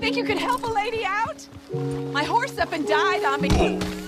Think you could help a lady out? My horse up and died on me.